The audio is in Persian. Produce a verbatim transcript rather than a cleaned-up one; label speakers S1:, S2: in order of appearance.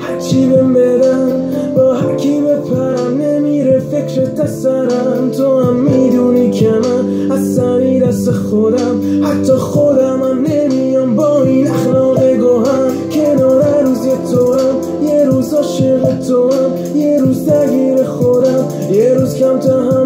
S1: هرچی بهم بدن با هرکی بپرم نمیره فکرت از سرم. تو هم میدونی که من از سری دست خودم حتی خودم هم نمیام با این اخلاق گوهم. کنار روزی تو هم یه روز عاشق تو هم یه روز درگیر خودم یه روز کم تا هم